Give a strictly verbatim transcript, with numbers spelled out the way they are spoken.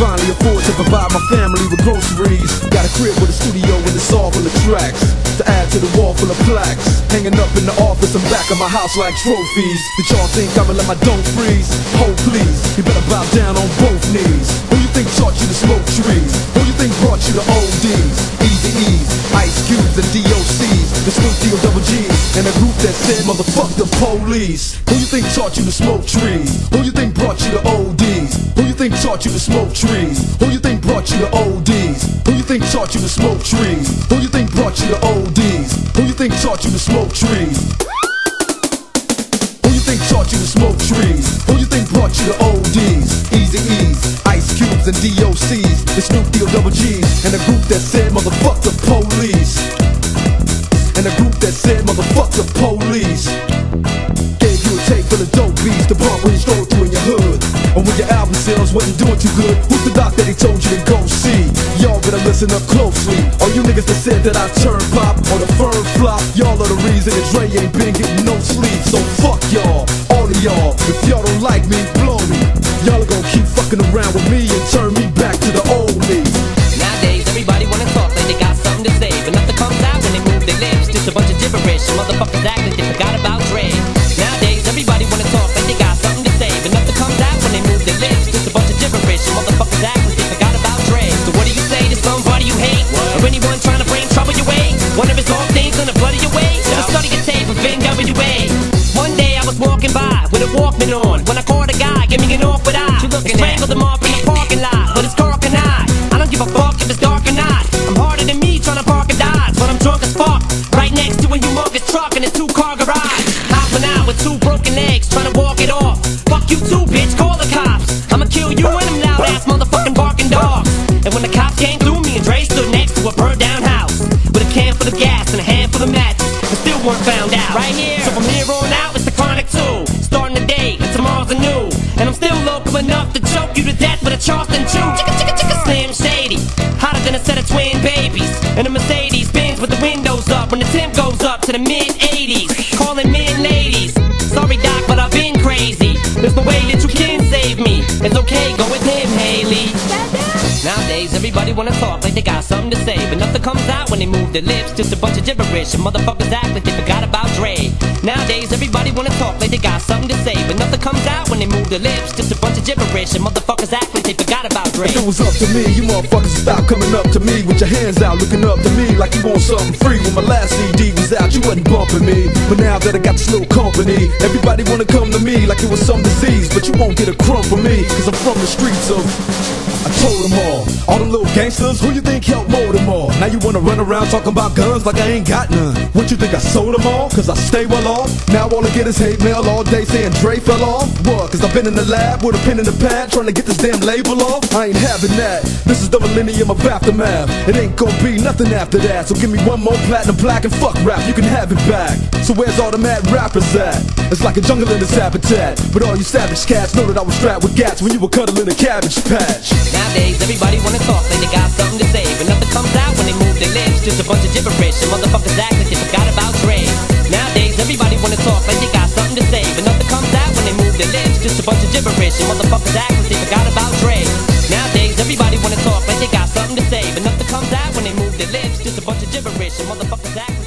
finally afford to provide my family with groceries. Got a crib with a studio and it's all full of tracks to add to the wall full of plaques, hanging up in the office and back of my house like trophies. Did y'all think I'ma let my dough freeze? Hold please, you better bow down on both knees. Who you think taught you to smoke trees? Who you think brought you to O Ds, Eazy-E's, Ice Cubes and D O C's, the Snoop D O double G's, and a group that said motherfuck the police? Who you think taught you to smoke trees? Who you think brought you to O Ds? Who you think taught you to smoke trees? Who you think brought you to O Ds? Who you think taught you to smoke trees? Who you think brought you to O Ds? Who you think taught you to smoke trees? Who you think taught you to smoke trees? Who you think brought you to O Ds, Eazy-E's, Ice Cubes and D O C's, the Snoop D O double G's, and a group that said motherfuck the police. And a group that said motherfuck the police. Gave you a tape full of dope beats to bump when you stroll through in your hood, or when your album sales wasn't doing too good. Who's the doc that he told you to go see? Y'all better listen up closely. All you niggas that said that I turn pop or the firm flop, y'all are the reason that Dre ain't been getting no sleep. So fuck y'all, all of y'all. If y'all don't like me, blow me. Y'all are gonna keep fucking around with me and turn me back to the old me. Nowadays everybody wanna talk like they got something to say, but nothing comes out when they move their lips. Just a bunch of gibberish. Motherfuckers act like they forgot about Dre. Nowadays everybody wanna talk like they got something to say, but nothing comes out when they move their lips. Just a bunch of gibberish. Motherfuckers act like they forgot about Dre. So what do you say to somebody you hate, or anyone trying to bring trouble your way? One of his old things gonna bloody your way. Just study your tape of N W A. One day I was walking by with a Walkman on when I caught a guy, give me an awkward eye. You looking strangled him off in the parking lot with his car and I. I don't give a fuck if it's dark or not. I'm harder than me trying to park a Dodge, but I'm drunk as fuck. Right next to a humongous truck in a two-car garage. Hopping out with two broken legs, trying to walk it off. Fuck you too, bitch, call the cops. I'ma kill you and them loud-ass motherfucking barking dogs. And when the cops came through, me and Dre stood next to a burned-down house with a can full of gas and a handful of matches, and still weren't found out. Right here, so from here on out, it's the Chronic two. Starting the day, and tomorrow's a new. And I'm still local enough to choke you to death with a Charleston chew. Chicka chicka chicka Slim Shady, hotter than a set of twin babies. And a Mercedes Benz with the windows up when the temp goes up to the mid eighties. Calling men ladies. Sorry doc, but I've been crazy. There's no way that you can save me. It's okay, go with him, Haley. Nowadays everybody wanna talk like they got something to say, but nothing comes out when they move their lips. Just a bunch of gibberish, and motherfuckers act like they forgot about Dre. Nowadays everybody wanna talk like they got something to say, but nothing comes out when they move their lips. Just a bunch of gibberish, and motherfuckers act like they forgot about Dre. If it was up to me, you motherfuckers would stop coming up to me with your hands out, looking up to me like you want something free. When my last C D was out, you wasn't bumping me, but now that I got this little company, everybody wanna come to me like it was some disease. But you won't get a crumb from me, cause I'm from the streets of... I told them all, all the little gangsters, who you think helped mold them all? Now you wanna run around talking about guns like I ain't got none. What you think, I sold them all? Cause I stay well off? Now all I get is hate mail all day saying Dre fell off? What, cause I've been in the lab with a pen in the pad trying to get this damn label off? I ain't having that, this is the millennium of aftermath. It ain't gonna be nothing after that, so give me one more platinum plaque and fuck rap, you can have it back. So where's all the mad rappers at? It's like a jungle in this habitat, but all you savage cats know that I was strapped with gats when you were cuddling a cabbage patch. Nowadays everybody wanna talk like they got something to say, but nothing comes out when they move their lips. Just a bunch of gibberish, and motherfuckers act like they forgot about Dre. Nowadays everybody wanna talk like they got something to say, but nothing comes out when they move their lips. Just a bunch of gibberish, and motherfuckers act like they forgot about Dre. Nowadays everybody wanna talk like they got something to say, but nothing comes out when they move their lips. Just a bunch of gibberish, and motherfuckers act like